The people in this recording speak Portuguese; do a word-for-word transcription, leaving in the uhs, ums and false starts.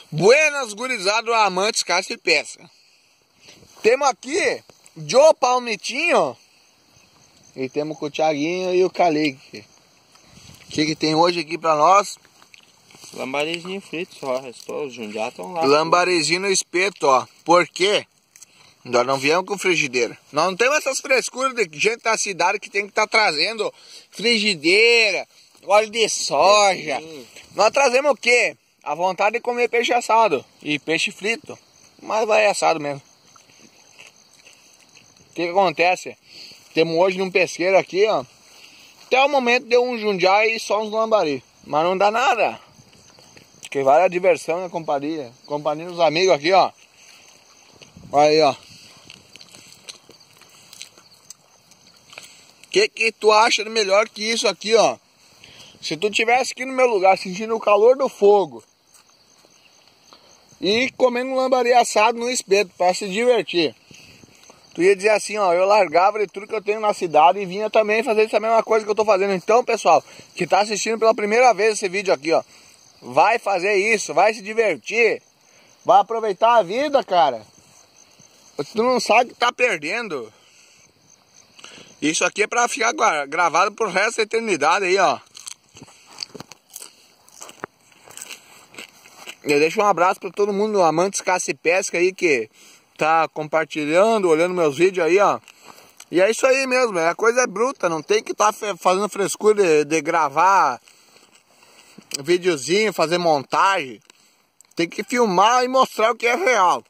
Buenas, gurizado, amantes, caça e pesca. Temos aqui Joe Palmitinho e temos com o Thiaguinho e o Calique. O que que tem hoje aqui pra nós? Lambarizinho frito só, restou, os jundiá estão lá. Lambarizinho no espeto, ó. Por quê? Nós não viemos com frigideira. Nós não temos essas frescuras de gente da cidade que tem que estar tá trazendo frigideira, óleo de soja. Sim. Nós trazemos o quê? A vontade de comer peixe assado e peixe frito. Mas vai assado mesmo. O que que acontece? Temos hoje num pesqueiro aqui, ó. Até o momento deu um jundiá e só uns lambari. Mas não dá nada. Porque vale a diversão na companhia. Companhia dos amigos aqui, ó. Olha aí, ó. O que que tu acha de melhor que isso aqui, ó? Se tu tivesse aqui no meu lugar, sentindo o calor do fogo e comendo um lambari assado no espeto para se divertir, tu ia dizer assim, ó, eu largava de tudo que eu tenho na cidade e vinha também fazer essa mesma coisa que eu tô fazendo. Então, pessoal, que tá assistindo pela primeira vez esse vídeo aqui, ó, vai fazer isso, vai se divertir, vai aproveitar a vida, cara. Tu não sabe que tá perdendo. Isso aqui é pra ficar gravado pro resto da eternidade aí, ó. Eu deixo um abraço para todo mundo, amantes caça e pesca aí, que tá compartilhando, olhando meus vídeos aí, ó. E é isso aí mesmo, a coisa é bruta, não tem que estar tá fazendo frescura de, de gravar videozinho, fazer montagem. Tem que filmar e mostrar o que é real.